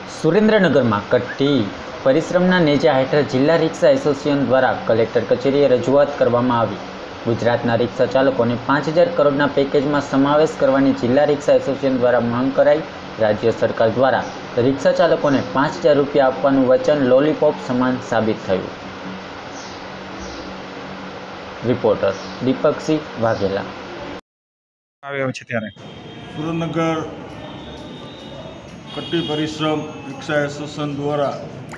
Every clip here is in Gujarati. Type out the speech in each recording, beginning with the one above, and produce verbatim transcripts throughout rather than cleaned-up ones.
सुरेन्द्रनगर में कट्टी परिश्रमना नेजा हेठळ जिला रिक्शा एसोसिएशन द्वारा कलेक्टर कचेरीए रजूआत करवामां आवी। गुजरातना रिक्शा चालकोने पांच हज़ार करोड़ना पेकेज में समावेश करवानी जिला रिक्शा एसोसिएशन द्वारा मांग कराई। राज्य सरकार द्वारा रिक्शा चालकोने पांच हज़ार रूपिया आपवानुं वचन लॉलीपॉप समान साबित थयुं। रिपोर्टर दीपक सिंह वाघेला। सुरेन्द्रनगर कट्टी परिश्रम रिक्शा एसोसिएशन द्वारा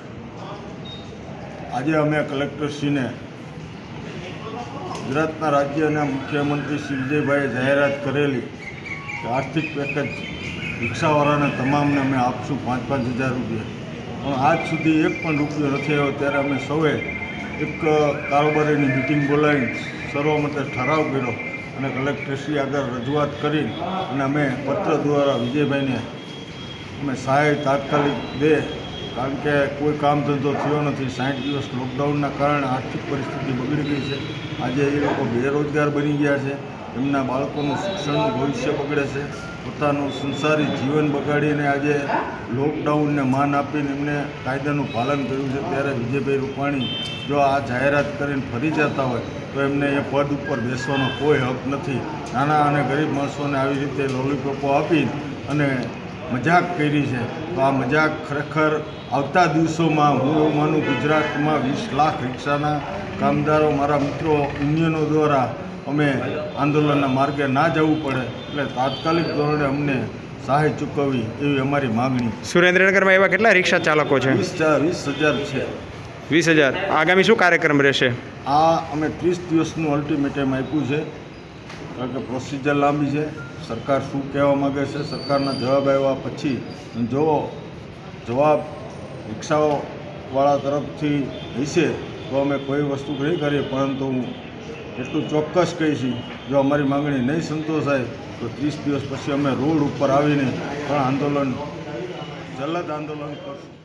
आज अमे कलेक्टरश्री ने गुजरातना राज्य मुख्यमंत्री श्री विजयभाई जाहेरात करेली कि आर्थिक पेकेज रिक्शावाळा ने तमाम ने अमे आपशुं पांच पांच हज़ार रुपया, पण आज सुधी एक पण रुपयो नथी आव्यो। त्यारे अमे सौए एक कारोबारीनी मीटिंग बोलावी सर्वमते ठराव कर्यो અને કલેક્ટરશ્રી આગળ રજૂઆત કરી અને અમે પત્ર દ્વારા વિજયભાઈને અમે સહાય તાત્કાલિક દે, કારણ કે કોઈ કામ ધંધો થયો નથી। સાઠ દિવસ લોકડાઉનના કારણે આર્થિક પરિસ્થિતિ બગડી ગઈ છે। આજે એ લોકો બેરોજગાર બની ગયા છે, એમના બાળકોનું શિક્ષણનું ભવિષ્ય બગડે છે, પોતાનું સંસારી જીવન બગાડીને આજે લોકડાઉનને માન આપીને એમને કાયદાનું પાલન કર્યું છે। ત્યારે વિજયભાઈ રૂપાણી જો આ જાહેરાત કરીને ફરી જતા હોય તો એમને એ પદ ઉપર બેસવાનો કોઈ હક નથી। નાના અને ગરીબ માણસોને આવી રીતે લોલીપોપો આપી અને મજાક કરી છે, તો આ મજાક ખરેખર આવતા દિવસોમાં હું એવું માનું ગુજરાતમાં વીસ લાખ રિક્ષાના કામદારો મારા મિત્રો યુનિયનો દ્વારા અમે આંદોલનના માર્ગે ના જવું પડે એટલે તાત્કાલિક ધોરણે અમને સહાય ચૂકવવી એવી અમારી માગણી। સુરેન્દ્રનગરમાં એવા કેટલા રિક્ષા ચાલકો છે? વીસ વીસ હજાર છે। વીસ હજાર આગામી શું કાર્યક્રમ રહેશે? આ અમે ત્રીસ દિવસનું અલ્ટિમેટમ આપ્યું છે, કારણ કે પ્રોસિજર લાંબી છે। સરકાર શું કહેવા માગે છે, સરકારના જવાબ આવ્યા પછી જો જવાબ રિક્ષાવાળા તરફથી હશે તો અમે કોઈ વસ્તુ નહીં કરીએ, પરંતુ હું એટલું ચોક્કસ કહીશ જો અમારી માગણી નહીં સંતોષાય તો ત્રીસ દિવસ પછી અમે રોડ ઉપર આવીને પણ આંદોલન જલદ આંદોલન કરશું।